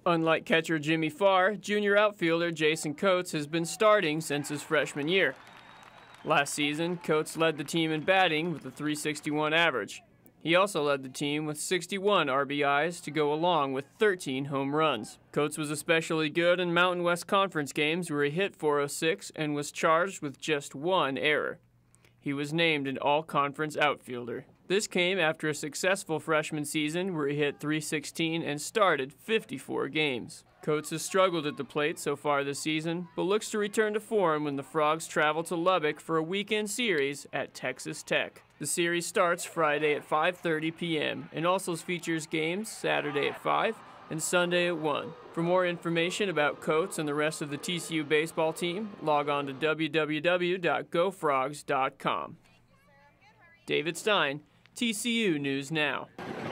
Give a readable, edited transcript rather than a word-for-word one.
Unlike catcher Jimmy Farr, junior outfielder Jason Coates has been starting since his freshman year. Last season, Coates led the team in batting with a .361 average. He also led the team with 61 RBIs to go along with 13 home runs. Coates was especially good in Mountain West Conference games where he hit .406 and was charged with just one error. He was named an all-conference outfielder. This came after a successful freshman season where he hit .316 and started 54 games. Coates has struggled at the plate so far this season, but looks to return to form when the Frogs travel to Lubbock for a weekend series at Texas Tech. The series starts Friday at 5:30 p.m. and also features games Saturday at 5 and Sunday at 1. For more information about Coates and the rest of the TCU baseball team, log on to www.gofrogs.com. David Stein, TCU News Now.